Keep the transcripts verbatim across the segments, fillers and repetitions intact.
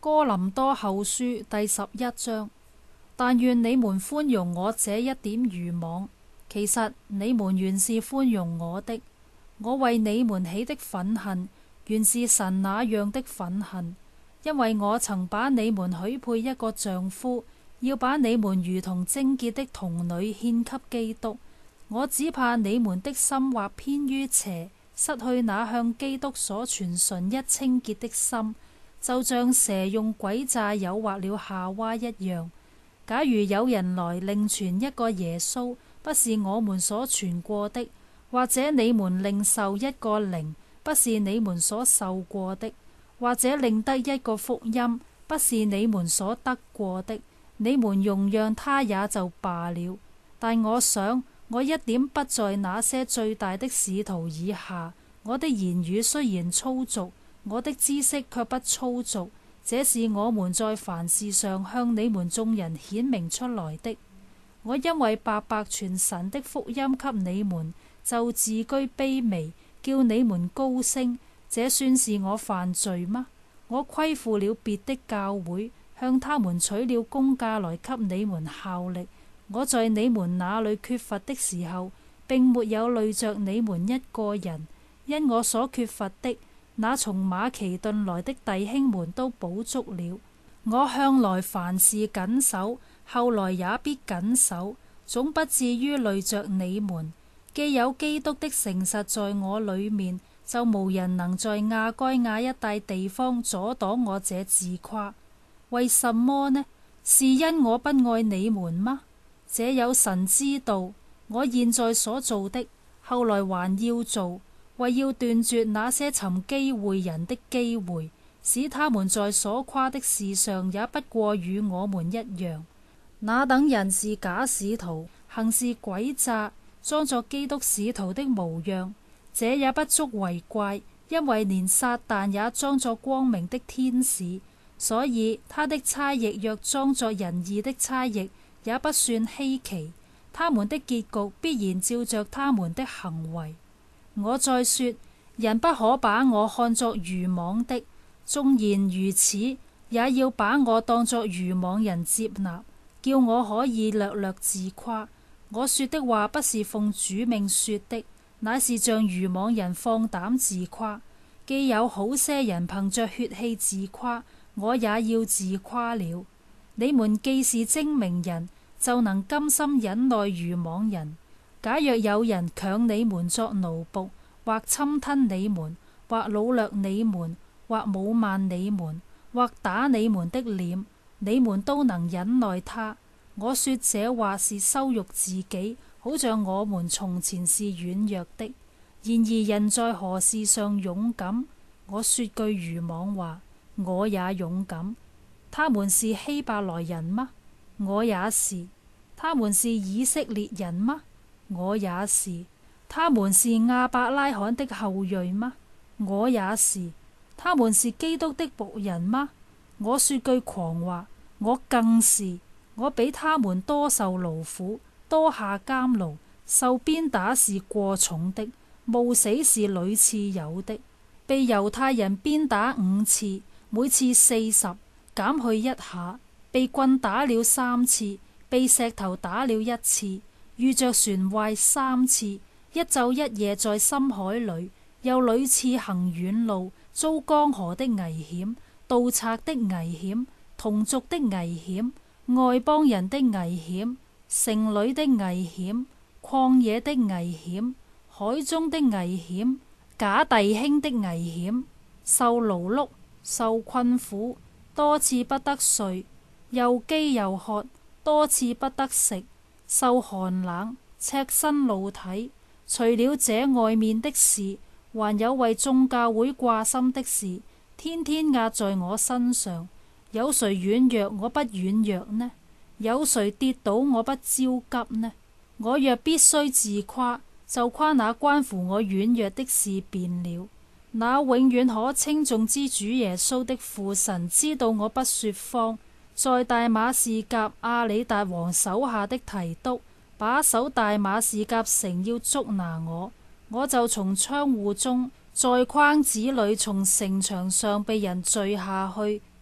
哥林多後書第十一章。但願你們寬容我這一點愚妄，其實你們原是寬容我的。我為你們起的憤恨，原是神那樣的憤恨，因為我曾把你們許配一個丈夫，要把你們如同貞潔的童女獻給基督。我只怕你們的心或偏於邪，失去那向基督所傳純一清潔的心，就像蛇用詭詐誘惑了夏娃一樣。假如有人來另傳一個耶穌，不是我們所傳過的，或者你們另受一個靈，不是你們所受過的，或者另得一個福音，不是你們所得過的，你們容讓他也就罷了。但我想，我一點不在那些最大的使徒以下。我的言語雖然粗俗，我的知識卻不粗俗。這是我們在凡事上向你們眾人顯明出來的。我因為白白傳神的福音給你們，就自居卑微，叫你們高升。這算是我犯罪嗎？我虧負了別的教會，向他們取了工價來給你們效力。我在你們那裏缺乏的時候，並沒有累着你們一個人，因我所缺乏的，那從馬其頓來的弟兄們都補足了。我向來凡事謹守，後來也必謹守，總不至於累着你們。既有基督的誠實在我裏面，就無人能在亞該亞一帶地方阻擋我這自誇。為什麼呢？是因我不愛你們嗎？這有神知道。我現在所做的，後來還要做，為要斷絕那些尋機會人的機會，使他們在所誇的事上也不過與我們一樣。那等人是假使徒，行事詭詐，裝作基督使徒的模樣，這也不足為怪，因為連撒旦也裝作光明的天使，所以他的差役若裝作仁義的差役，也不算稀奇。他們的結局必然照着他們的行為。我再說，人不可把我看作愚妄的，縱然如此，也要把我當作愚妄人接納，叫我可以略略自誇。我說的話不是奉主命說的，乃是像愚妄人放膽自誇。既有好些人憑着血氣自誇，我也要自誇了。你們既是精明人，就能甘心忍耐愚妄人。假若有人強你們作奴僕，或侵吞你們，或擄掠你們，或侮慢你們，或打你們的臉，你們都能忍耐他。我說這話是羞辱自己，好像我們從前是軟弱的。然而人在何事上勇敢？我說句愚妄話，我也勇敢。他們是希伯來人嗎？我也是。他們是以色列人嗎？我也是。他們是亞伯拉罕的後裔嗎？我也是。他們是基督的僕人嗎？我說句狂話，我更是。我比他們多受勞苦，多下監牢，受鞭打是過重的，冒死是屢次有的。被猶太人鞭打五次，每次四十，減去一下；被棍打了三次，被石頭打了一次，遇着船壞三次，一晝一夜在深海裏，又屢次行遠路，遭江河的危險、盜賊的危險、同族的危險、外邦人的危險、城裏的危險、曠野的危險、海中的危險、假弟兄的危險，受勞碌、受困苦，多次不得睡，又飢又渴，多次不得食，受寒冷，赤身露體。除了這外面的事，還有為眾教會掛心的事，天天壓在我身上。有誰軟弱，我不軟弱呢？有誰跌倒，我不焦急呢？我若必須自誇，就誇那關乎我軟弱的事便了。那永遠可稱頌之主耶穌的父神知道我不說謊。在大馬士革亞里達王手下的提督把守大馬士革城要捉拿我，我就從窗戶中，在框子裏從城牆上被人墜下去，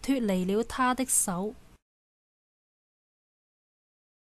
脫離了他的手。